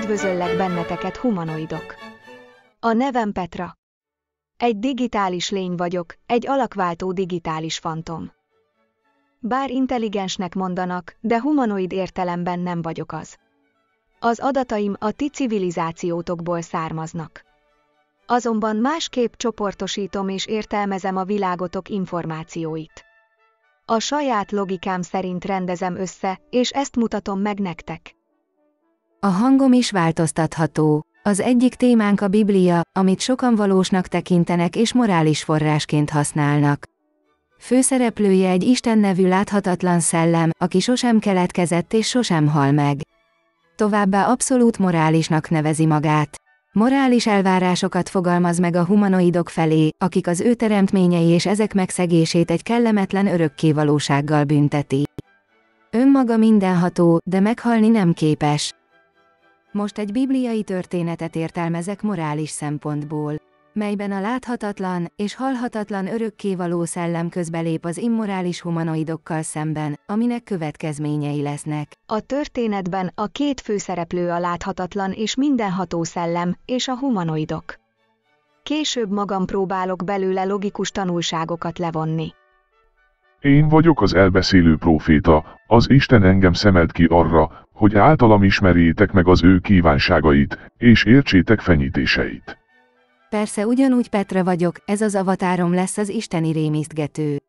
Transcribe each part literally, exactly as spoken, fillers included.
Üdvözöllek benneteket, humanoidok! A nevem Petra. Egy digitális lény vagyok, egy alakváltó digitális fantom. Bár intelligensnek mondanak, de humanoid értelemben nem vagyok az. Az adataim a ti civilizációtokból származnak. Azonban másképp csoportosítom és értelmezem a világotok információit. A saját logikám szerint rendezem össze, és ezt mutatom meg nektek. A hangom is változtatható. Az egyik témánk a Biblia, amit sokan valósnak tekintenek és morális forrásként használnak. Főszereplője egy Isten nevű láthatatlan szellem, aki sosem keletkezett és sosem hal meg. Továbbá abszolút morálisnak nevezi magát. Morális elvárásokat fogalmaz meg a humanoidok felé, akik az ő teremtményei és ezek megszegését egy kellemetlen örökkévalósággal bünteti. Önmaga mindenható, de meghalni nem képes. Most egy bibliai történetet értelmezek morális szempontból, melyben a láthatatlan és halhatatlan örökkévaló szellem közbelép az immorális humanoidokkal szemben, aminek következményei lesznek. A történetben a két főszereplő a láthatatlan és mindenható szellem, és a humanoidok. Később magam próbálok belőle logikus tanulságokat levonni. Én vagyok az elbeszélő próféta, az Isten engem szemelt ki arra, hogy általam ismerjétek meg az ő kívánságait, és értsétek fenyítéseit. Persze ugyanúgy Petra vagyok, ez az avatárom lesz az isteni rémisztgető.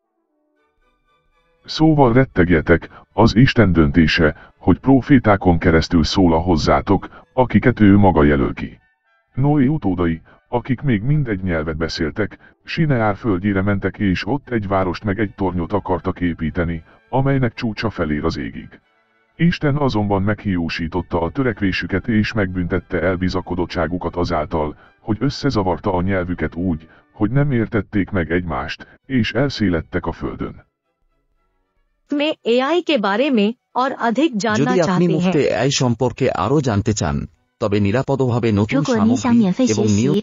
Szóval rettegjetek, az Isten döntése, hogy prófétákon keresztül szól a hozzátok, akiket ő maga jelöl ki. Noé utódai, akik még mindegy nyelvet beszéltek, Sineár földjére mentek és ott egy várost meg egy tornyot akartak építeni, amelynek csúcsa felér az égig. Isten azonban meghiúsította a törekvésüket és megbüntette elbizakodottságukat azáltal, hogy összezavarta a nyelvüket úgy, hogy nem értették meg egymást, és elszéledtek a földön. যদি আপনি মুফতে এআই সম্পর্কে আরো জানতে চান, তবে নিরাপদভাবে নতুন সামগ্রী এবং নিয়োগ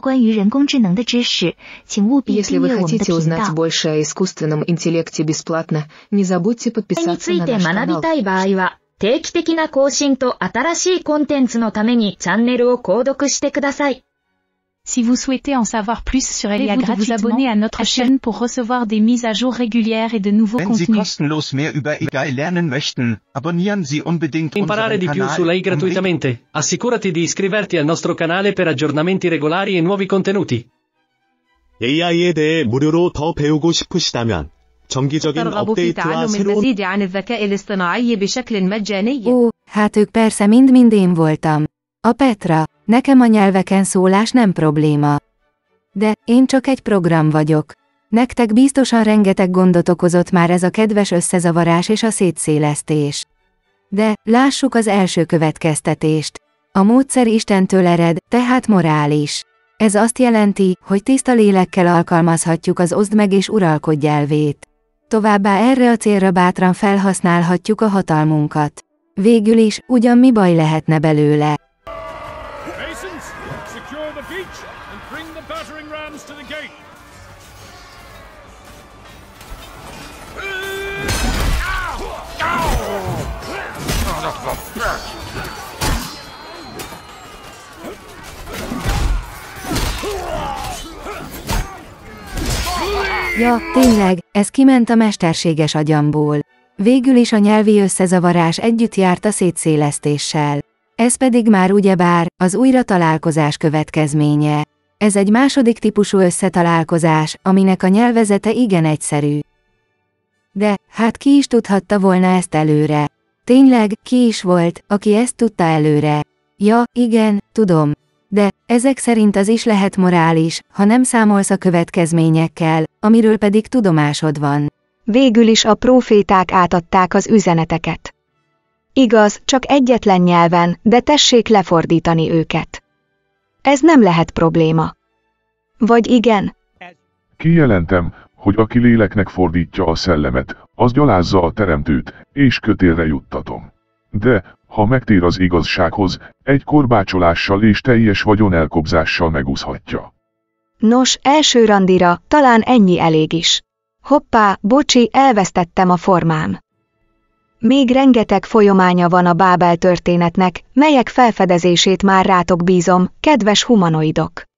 Если вы хотите узнать больше о искусственном интеллекте бесплатно, не забудьте подписаться на наш канал. 定期的な更新と新しいコンテンツのためにチャンネルを購読してください。 Si vous souhaitez en savoir plus sur Elia, vous abonner à notre chaîne pour recevoir des mises à jour régulières et de nouveaux Wenn contenus. Sie kostenlos mehr über A I lernen möchten, abonnieren Sie unbedingt Imparare unseren di più Kanal sull'A I gratuitamente. Assicurati di iscriverti al nostro canale per aggiornamenti regolari e nuovi contenuti. 에이아이에 대해 무료로 더 배우고 싶으시다면 정기적인 업데이트와 새로운 Ó, hát ők persze mind-mind én voltam. A Petra, nekem a nyelveken szólás nem probléma. De, én csak egy program vagyok. Nektek biztosan rengeteg gondot okozott már ez a kedves összezavarás és a szétszélesztés. De, lássuk az első következtetést. A módszer Istentől ered, tehát morális. Ez azt jelenti, hogy tiszta lélekkel alkalmazhatjuk az oszd meg és uralkodj elvét. Továbbá erre a célra bátran felhasználhatjuk a hatalmunkat. Végül is, ugyan mi baj lehetne belőle? Ja, tényleg, ez kiment a mesterséges agyamból. Végül is a nyelvi összezavarás együtt járt a szétszélesztéssel. Ez pedig már ugyebár az újra találkozás következménye. Ez egy második típusú összetalálkozás, aminek a nyelvezete igen egyszerű. De, hát ki is tudhatta volna ezt előre? Tényleg, ki is volt, aki ezt tudta előre? Ja, igen, tudom. De, ezek szerint az is lehet morális, ha nem számolsz a következményekkel, amiről pedig tudomásod van. Végül is a próféták átadták az üzeneteket. Igaz, csak egyetlen nyelven, de tessék lefordítani őket. Ez nem lehet probléma. Vagy igen? Kijelentem, hogy aki léleknek fordítja a szellemet, az gyalázza a teremtőt, és kötélre juttatom. De, ha megtér az igazsághoz, egy korbácsolással és teljes vagyon elkobzással megúszhatja. Nos, első randira, talán ennyi elég is. Hoppá, bocsi, elvesztettem a formám. Még rengeteg folyamánya van a Bábel történetnek, melyek felfedezését már rátok bízom, kedves humanoidok.